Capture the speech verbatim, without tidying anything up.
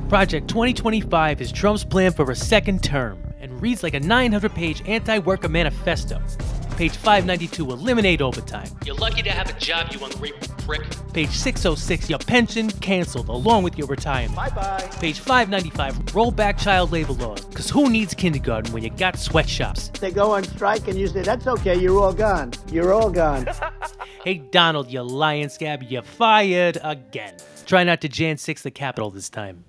Project twenty twenty-five is Trump's plan for a second term and reads like a nine hundred page anti-worker manifesto. Page five ninety-two, eliminate overtime. You're lucky to have a job, you ungrateful prick. Page six oh six, your pension canceled along with your retirement. Bye-bye. Page five ninety-five, roll back child labor laws. Cause who needs kindergarten when you got sweatshops? They go on strike and you say, that's okay, you're all gone. You're all gone. Hey Donald, you lying scab, you're fired again. Try not to Jan six the Capitol this time.